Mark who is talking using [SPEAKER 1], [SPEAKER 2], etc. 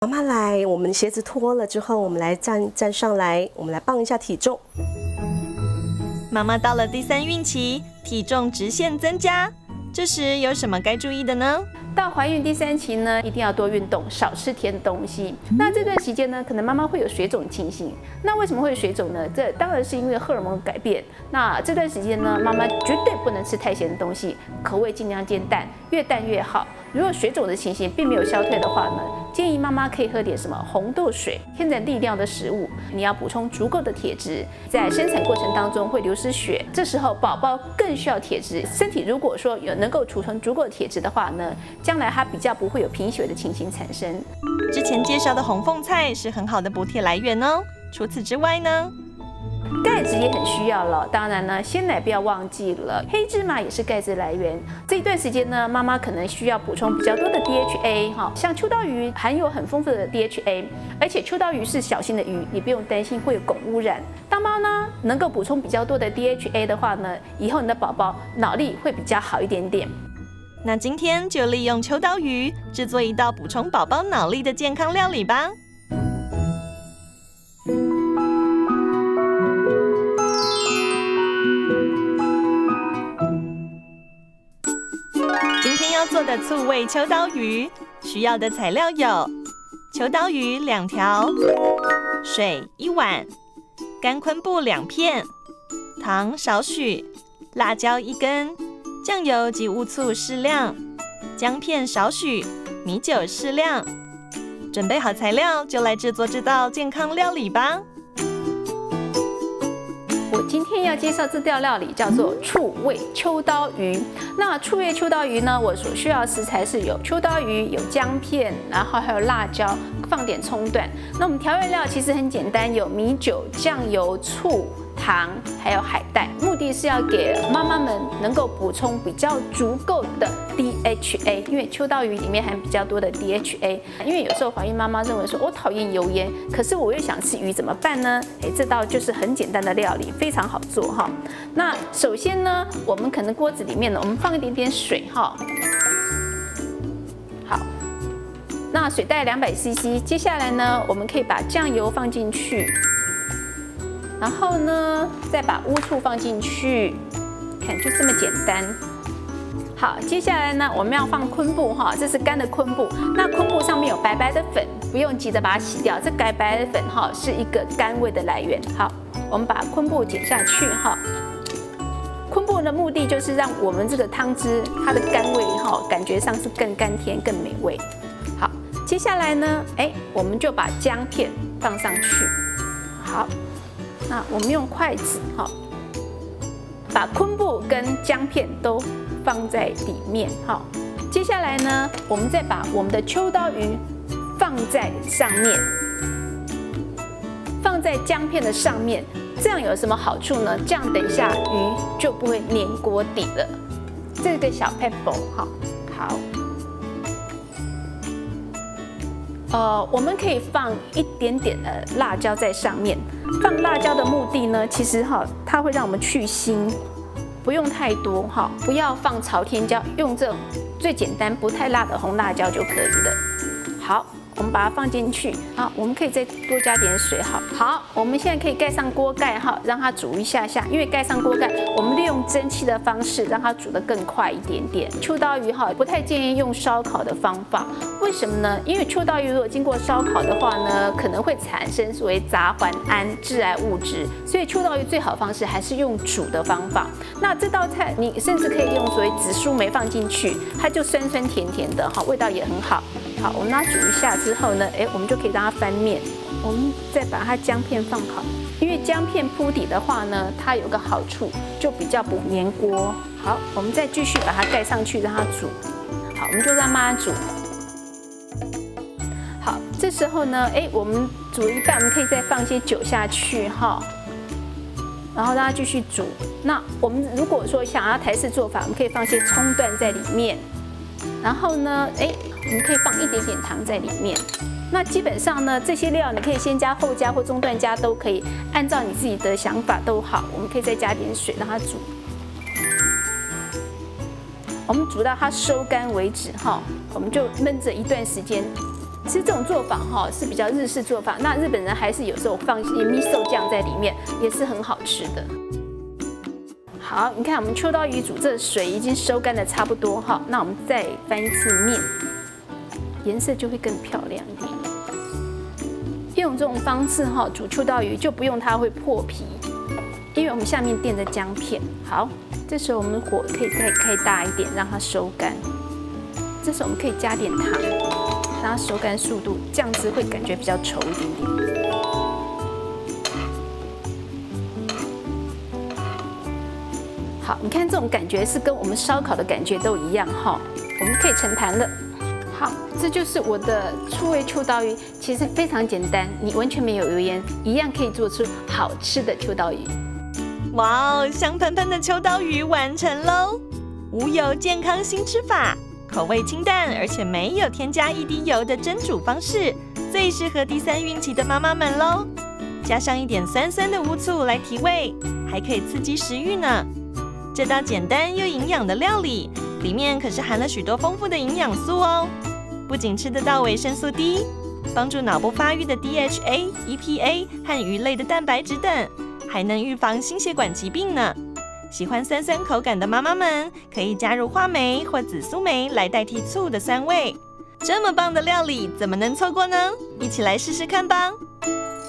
[SPEAKER 1] 妈妈来，我们鞋子脱了之后，我们来站上来，我们来磅一下体重。
[SPEAKER 2] 妈妈到了第3孕期，体重直线增加，这时有什么该注意的呢？
[SPEAKER 3] 到怀孕第3期呢，一定要多运动，少吃甜的东西。那这段时间呢，可能妈妈会有水肿情形。那为什么会有水肿呢？这当然是因为荷尔蒙改变。那这段时间呢，妈妈绝对不能吃太咸的东西，口味尽量煎淡，越淡越好。如果水肿的情形并没有消退的话呢，建议妈妈可以喝点什么红豆水，天然利尿的食物。你要补充足够的铁质，在生产过程当中会流失血，这时候宝宝更需要铁质。身体如果说有能够储存足够的铁质的话呢，将来它比较不会有贫血的情形产生。
[SPEAKER 2] 之前介绍的红凤菜是很好的补铁来源哦。除此之外呢？
[SPEAKER 3] 钙质也很需要了，当然呢，鲜奶不要忘记了，黑芝麻也是钙质来源。这一段时间呢，妈妈可能需要补充比较多的 DHA 哈，像秋刀鱼含有很丰富的 DHA， 而且秋刀鱼是小型的鱼，你不用担心会有汞污染。当妈呢能够补充比较多的 DHA 的话呢，以后你的宝宝脑力会比较好一点点。
[SPEAKER 2] 那今天就利用秋刀鱼制作一道补充宝宝脑力的健康料理吧。今天要做的醋味秋刀鱼，需要的材料有秋刀鱼2条、水1碗、干昆布2片、糖少许、辣椒1根、酱油及乌醋适量、姜片少许、米酒适量。准备好材料，就来制作这道健康料理吧。
[SPEAKER 3] 我今天要介绍这道料理叫做醋味秋刀鱼。那醋味秋刀鱼呢，我所需要的食材是有秋刀鱼、有姜片，然后还有辣椒，放点葱段。那我们调味料其实很简单，有米酒、酱油、醋、糖，还有海带。目的是要给妈妈们能够补充比较足够的 DHA， 因为秋刀鱼里面含比较多的 DHA。因为有时候怀孕妈妈认为说，我讨厌油烟，可是我又想吃鱼，怎么办呢？这道就是很简单的料理，非常好做哈。那首先呢，我们可能锅子里面呢，我们放一点点水哈。好，那水大概200cc。接下来呢，我们可以把酱油放进去。然后呢，再把乌醋放进去，看就这么简单。好，接下来呢，我们要放昆布哈，这是干的昆布。那昆布上面有白白的粉，不用急着把它洗掉，这白白的粉哈是一个甘味的来源。好，我们把昆布剪下去哈。昆布的目的就是让我们这个汤汁它的甘味哈，感觉上是更甘甜、更美味。好，接下来呢，我们就把姜片放上去。好。那我们用筷子哈，把昆布跟姜片都放在里面哈。接下来呢，我们再把我们的秋刀鱼放在上面，放在姜片的上面。这样有什么好处呢？这样等一下鱼就不会粘锅底了。这个小 pebble 哈，好。我们可以放一点点的辣椒在上面。放辣椒的目的呢，其实它会让我们去腥，不用太多哈，不要放朝天椒，用这种最简单不太辣的红辣椒就可以了。好，我们把它放进去。好，我们可以再多加点水。好，我们现在可以盖上锅盖哈，让它煮一下下。因为盖上锅盖，我们利用蒸汽的方式让它煮得更快一点点。秋刀鱼不太建议用烧烤的方法。为什么呢？因为秋刀鱼如果经过烧烤的话呢，可能会产生所谓杂环胺、致癌物质，所以秋刀鱼最好的方式还是用煮的方法。那这道菜你甚至可以用所谓紫苏梅放进去，它就酸酸甜甜的，味道也很好。好，我们让它煮一下之后呢，我们就可以让它翻面。我们再把它姜片放好，因为姜片铺底的话呢，它有个好处，就比较不粘锅。好，我们再继续把它盖上去，让它煮。好，我们就让慢慢煮。好，这时候呢，我们煮一半，我们可以再放一些酒下去哈，然后让它继续煮。那我们如果说想要台式做法，我们可以放些葱段在里面，然后呢，我们可以放一点点糖在里面。那基本上呢，这些料你可以先加、后加或中段加都可以，按照你自己的想法都好。我们可以再加点水让它煮。我们煮到它收干为止哈，我们就焖着一段时间。 其实这种做法是比较日式做法，那日本人还是有时候放一些 miso 酱在里面，也是很好吃的。好，你看我们秋刀鱼煮这水已经收干的差不多哈，那我们再翻一次面，颜色就会更漂亮一点。用这种方式煮秋刀鱼就不用它会破皮，因为我们下面垫着姜片。好，这时候我们火可以再开大一点，让它收干。这时候我们可以加点糖，让它收干速度，这样子会感觉比较稠一点点。好，你看这种感觉是跟我们烧烤的感觉都一样哈。我们可以盛盘了。好，这就是我的醋味秋刀鱼，其实非常简单，你完全没有油烟，一样可以做出好吃的秋刀鱼。
[SPEAKER 2] 哇哦，香喷喷的秋刀鱼完成喽！无油健康新吃法，口味清淡而且没有添加一滴油的蒸煮方式，最适合第3孕期的妈妈们喽。加上一点酸酸的乌醋来提味，还可以刺激食欲呢。这道简单又营养的料理，里面可是含了许多丰富的营养素哦。不仅吃得到维生素 D， 帮助脑部发育的 DHA、EPA 和鱼类的蛋白质等，还能预防心血管疾病呢。喜欢酸酸口感的妈妈们，可以加入话梅或紫苏梅来代替醋的酸味。这么棒的料理，怎么能错过呢？一起来试试看吧！